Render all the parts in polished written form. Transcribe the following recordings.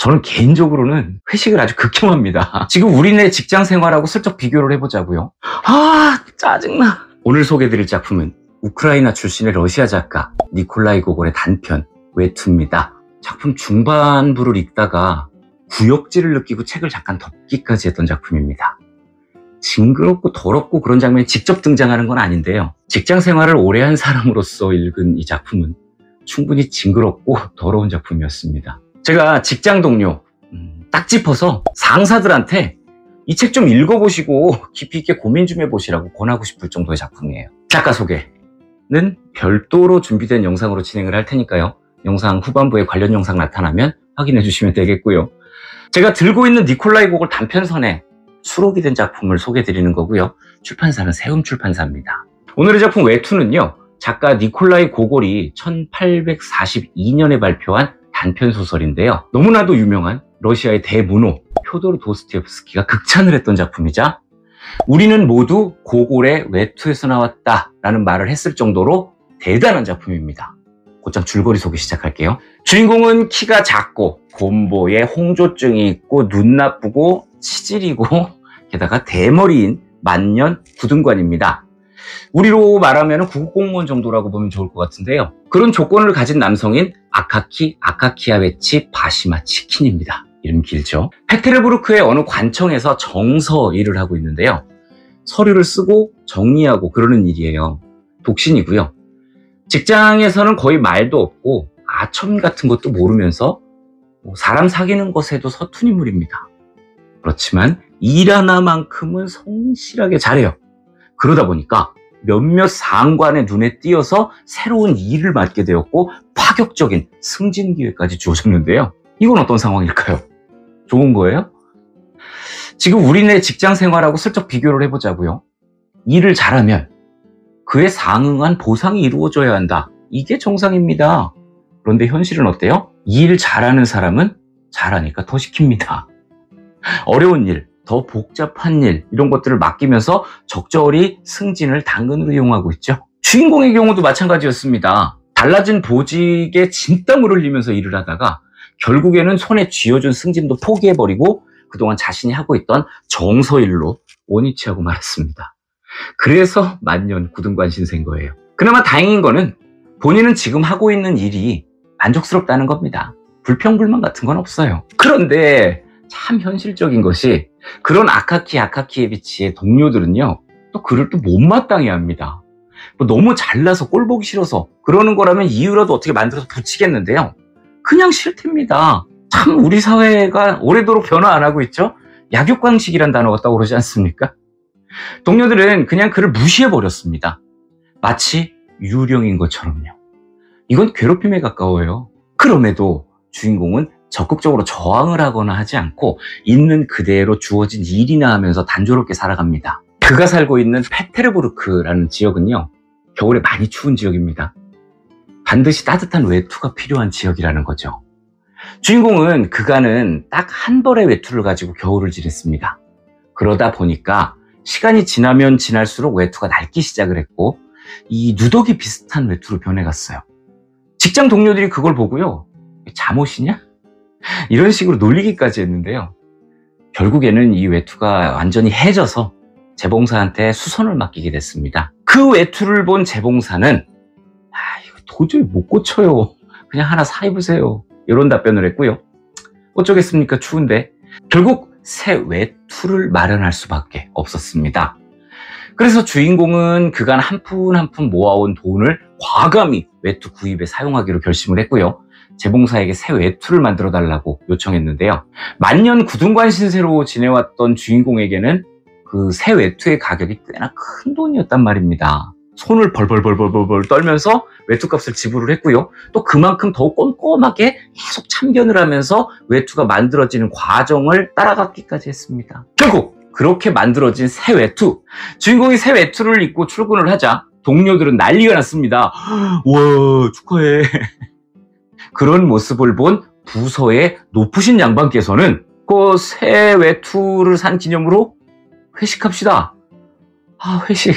저는 개인적으로는 회식을 아주 극혐합니다. 지금 우리네 직장 생활하고 슬쩍 비교를 해보자고요. 짜증나. 오늘 소개해드릴 작품은 우크라이나 출신의 러시아 작가 니콜라이 고골의 단편 외투입니다. 작품 중반부를 읽다가 구역질을 느끼고 책을 잠깐 덮기까지 했던 작품입니다. 징그럽고 더럽고 그런 장면이 직접 등장하는 건 아닌데요. 직장 생활을 오래 한 사람으로서 읽은 이 작품은 충분히 징그럽고 더러운 작품이었습니다. 제가 직장 동료 딱 짚어서 상사들한테 이 책 좀 읽어보시고 깊이 있게 고민 좀 해보시라고 권하고 싶을 정도의 작품이에요. 작가 소개는 별도로 준비된 영상으로 진행을 할 테니까요. 영상 후반부에 관련 영상 나타나면 확인해 주시면 되겠고요. 제가 들고 있는 니콜라이 고골 단편선에 수록이 된 작품을 소개해 드리는 거고요. 출판사는 세움출판사입니다. 오늘의 작품 외투는요, 작가 니콜라이 고골이 1842년에 발표한 단편소설인데요. 너무나도 유명한 러시아의 대문호 표도르 도스토옙스키가 극찬을 했던 작품이자 우리는 모두 고골의 외투에서 나왔다 라는 말을 했을 정도로 대단한 작품입니다. 곧장 줄거리 소개 시작할게요. 주인공은 키가 작고 곰보에 홍조증이 있고 눈 나쁘고 치질이고 게다가 대머리인 만년 구등관입니다. 우리로 말하면 구급공무원 정도라고 보면 좋을 것 같은데요. 그런 조건을 가진 남성인 아카키 아카키아베치 바시마 치킨입니다. 이름 길죠. 페테르부르크의 어느 관청에서 정서 일을 하고 있는데요. 서류를 쓰고 정리하고 그러는 일이에요. 독신이고요. 직장에서는 거의 말도 없고 아첨 같은 것도 모르면서 사람 사귀는 것에도 서툰 인물입니다. 그렇지만 일 하나만큼은 성실하게 잘해요. 그러다 보니까 몇몇 상관의 눈에 띄어서 새로운 일을 맡게 되었고 파격적인 승진 기회까지 주어졌는데요. 이건 어떤 상황일까요? 좋은 거예요? 지금 우리네 직장 생활하고 슬쩍 비교를 해보자고요. 일을 잘하면 그에 상응한 보상이 이루어져야 한다. 이게 정상입니다. 그런데 현실은 어때요? 일 잘하는 사람은 잘하니까 더 시킵니다. 어려운 일, 더 복잡한 일, 이런 것들을 맡기면서 적절히 승진을 당근으로 이용하고 있죠. 주인공의 경우도 마찬가지였습니다. 달라진 보직에 진땀을 흘리면서 일을 하다가 결국에는 손에 쥐어준 승진도 포기해버리고 그동안 자신이 하고 있던 정서일로 원위치하고 말았습니다. 그래서 만년 구등관 신세인 거예요. 그나마 다행인 거는 본인은 지금 하고 있는 일이 만족스럽다는 겁니다. 불평불만 같은 건 없어요. 그런데 참 현실적인 것이 그런 아카키아비치의 동료들은요, 또 그를 또 못마땅해 합니다. 너무 잘나서 꼴 보기 싫어서 그러는 거라면 이유라도 어떻게 만들어서 붙이겠는데요. 그냥 싫답니다. 참 우리 사회가 오래도록 변화 안 하고 있죠? 약육강식이란 단어가 떠오르지 않습니까? 동료들은 그냥 그를 무시해버렸습니다. 마치 유령인 것처럼요. 이건 괴롭힘에 가까워요. 그럼에도 주인공은 적극적으로 저항을 하거나 하지 않고 있는 그대로 주어진 일이나 하면서 단조롭게 살아갑니다. 그가 살고 있는 페테르부르크라는 지역은요, 겨울에 많이 추운 지역입니다. 반드시 따뜻한 외투가 필요한 지역이라는 거죠. 주인공은 그간은 딱 한 벌의 외투를 가지고 겨울을 지냈습니다. 그러다 보니까 시간이 지나면 지날수록 외투가 낡기 시작을 했고 이 누더기 비슷한 외투로 변해갔어요. 직장 동료들이 그걸 보고요, 잠옷이냐? 이런 식으로 놀리기까지 했는데요. 결국에는 이 외투가 완전히 해져서 재봉사한테 수선을 맡기게 됐습니다. 그 외투를 본 재봉사는 이거 도저히 못 고쳐요. 그냥 하나 사 입으세요. 이런 답변을 했고요. 어쩌겠습니까? 추운데. 결국 새 외투를 마련할 수밖에 없었습니다. 그래서 주인공은 그간 한 푼 한 푼 모아온 돈을 과감히 외투 구입에 사용하기로 결심을 했고요. 재봉사에게 새 외투를 만들어 달라고 요청했는데요. 만년 구등관 신세로 지내왔던 주인공에게는 그 새 외투의 가격이 꽤나 큰 돈이었단 말입니다. 손을 벌벌 떨면서 외투값을 지불을 했고요. 또 그만큼 더욱 꼼꼼하게 계속 참견을 하면서 외투가 만들어지는 과정을 따라갔기까지 했습니다. 결국 그렇게 만들어진 새 외투, 주인공이 새 외투를 입고 출근을 하자 동료들은 난리가 났습니다. 와, 축하해. 그런 모습을 본 부서의 높으신 양반께서는 그 새 외투를 산 기념으로 회식합시다. 회식.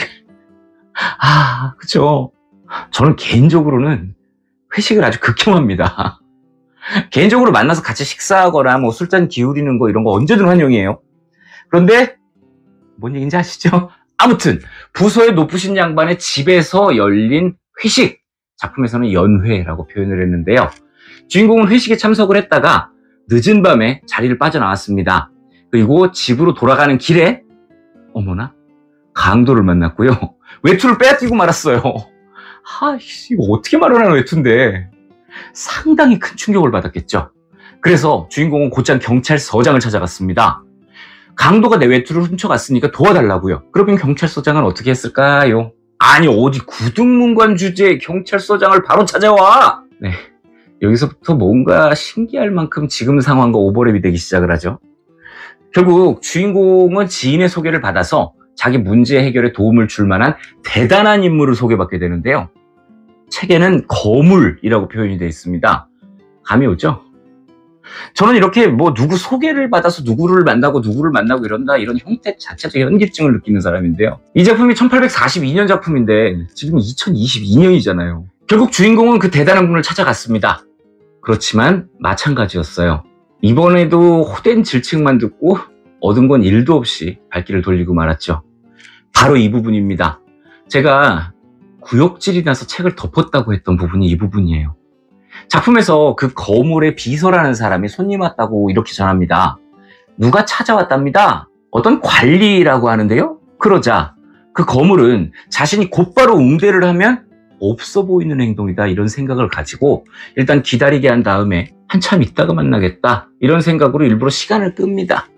그쵸. 저는 개인적으로는 회식을 아주 극혐합니다. 개인적으로 만나서 같이 식사하거나 뭐 술잔 기울이는 거 이런 거 언제든 환영이에요. 그런데 뭔 얘기인지 아시죠? 아무튼 부서의 높으신 양반의 집에서 열린 회식, 작품에서는 연회라고 표현을 했는데요. 주인공은 회식에 참석을 했다가 늦은 밤에 자리를 빠져나왔습니다. 그리고 집으로 돌아가는 길에 어머나 강도를 만났고요. 외투를 빼앗기고 말았어요. 아이씨, 이거 어떻게 마련한 외투인데. 상당히 큰 충격을 받았겠죠. 그래서 주인공은 곧장 경찰서장을 찾아갔습니다. 강도가 내 외투를 훔쳐갔으니까 도와달라고요. 그러면 경찰서장은 어떻게 했을까요? 아니, 어디 구등문관 주제에 경찰서장을 바로 찾아와. 네, 여기서부터 뭔가 신기할 만큼 지금 상황과 오버랩이 되기 시작을 하죠. 결국 주인공은 지인의 소개를 받아서 자기 문제 해결에 도움을 줄 만한 대단한 인물을 소개받게 되는데요. 책에는 거물이라고 표현이 되어 있습니다. 감이 오죠? 저는 이렇게 뭐 누구 소개를 받아서 누구를 만나고 이런다, 이런 형태 자체도 현기증을 느끼는 사람인데요. 이 작품이 1842년 작품인데 지금 2022년이잖아요. 결국 주인공은 그 대단한 분을 찾아갔습니다. 그렇지만 마찬가지였어요. 이번에도 호된 질책만 듣고 얻은 건 일도 없이 발길을 돌리고 말았죠. 바로 이 부분입니다. 제가 구역질이 나서 책을 덮었다고 했던 부분이 이 부분이에요. 작품에서 그 거물의 비서라는 사람이 손님 왔다고 이렇게 전합니다. 누가 찾아왔답니다. 어떤 관리라고 하는데요. 그러자 그 거물은 자신이 곧바로 응대를 하면 없어 보이는 행동이다, 이런 생각을 가지고 일단 기다리게 한 다음에 한참 있다가 만나겠다, 이런 생각으로 일부러 시간을 끕니다.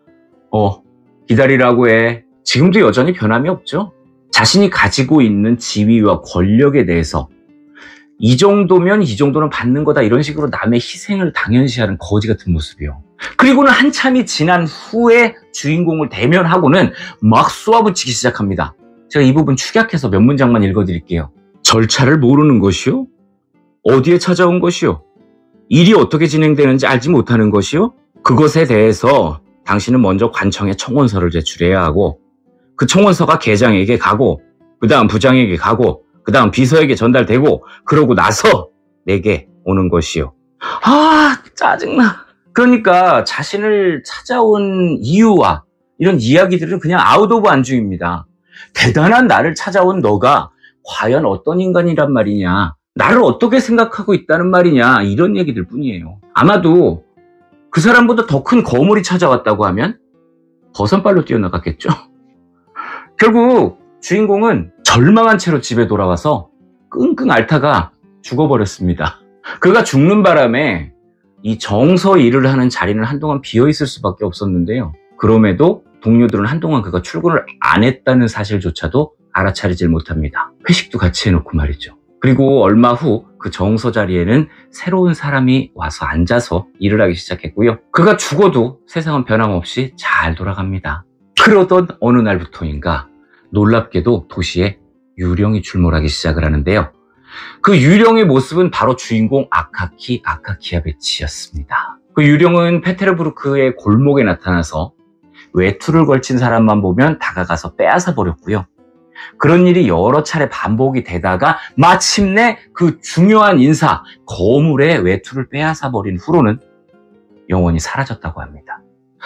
기다리라고 해. 지금도 여전히 변함이 없죠. 자신이 가지고 있는 지위와 권력에 대해서 이 정도면 이 정도는 받는 거다, 이런 식으로 남의 희생을 당연시하는 거지 같은 모습이요. 그리고는 한참이 지난 후에 주인공을 대면하고는 막 쏘아붙이기 시작합니다. 제가 이 부분 축약해서 몇 문장만 읽어드릴게요. 절차를 모르는 것이요? 어디에 찾아온 것이요? 일이 어떻게 진행되는지 알지 못하는 것이요? 그것에 대해서 당신은 먼저 관청에 청원서를 제출해야 하고, 그 청원서가 계장에게 가고, 그 다음 부장에게 가고, 그 다음 비서에게 전달되고, 그러고 나서 내게 오는 것이요. 아, 짜증나. 그러니까 자신을 찾아온 이유와 이런 이야기들은 그냥 아웃 오브 안중입니다. 대단한 나를 찾아온 너가 과연 어떤 인간이란 말이냐, 나를 어떻게 생각하고 있다는 말이냐, 이런 얘기들 뿐이에요. 아마도 그 사람보다 더 큰 거물이 찾아왔다고 하면 버선발로 뛰어나갔겠죠. 결국 주인공은 절망한 채로 집에 돌아와서 끙끙 앓다가 죽어버렸습니다. 그가 죽는 바람에 이 정서 일을 하는 자리는 한동안 비어있을 수밖에 없었는데요. 그럼에도 동료들은 한동안 그가 출근을 안 했다는 사실조차도 알아차리질 못합니다. 회식도 같이 해놓고 말이죠. 그리고 얼마 후 그 정서 자리에는 새로운 사람이 와서 앉아서 일을 하기 시작했고요. 그가 죽어도 세상은 변함없이 잘 돌아갑니다. 그러던 어느 날부터인가 놀랍게도 도시에 유령이 출몰하기 시작을 하는데요. 그 유령의 모습은 바로 주인공 아카키 아카키아베치였습니다. 그 유령은 페테르부르크의 골목에 나타나서 외투를 걸친 사람만 보면 다가가서 빼앗아 버렸고요. 그런 일이 여러 차례 반복이 되다가 마침내 그 중요한 인사 거물의 외투를 빼앗아 버린 후로는 영원히 사라졌다고 합니다.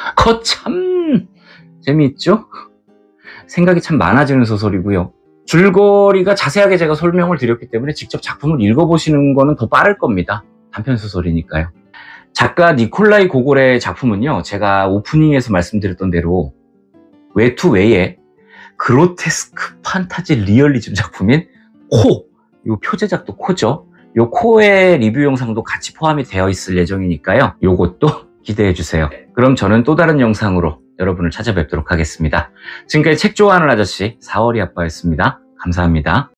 참 재미있죠? 생각이 참 많아지는 소설이고요. 줄거리가 자세하게 제가 설명을 드렸기 때문에 직접 작품을 읽어보시는 거는 더 빠를 겁니다. 단편소설이니까요. 작가 니콜라이 고골의 작품은요, 제가 오프닝에서 말씀드렸던 대로 외투 외에 그로테스크 판타지 리얼리즘 작품인 코, 요 표제작도 코죠. 요 코의 리뷰 영상도 같이 포함이 되어 있을 예정이니까요. 요것도 기대해 주세요. 그럼 저는 또 다른 영상으로 여러분을 찾아뵙도록 하겠습니다. 지금까지 책 좋아하는 아저씨 4월이 아빠였습니다. 감사합니다.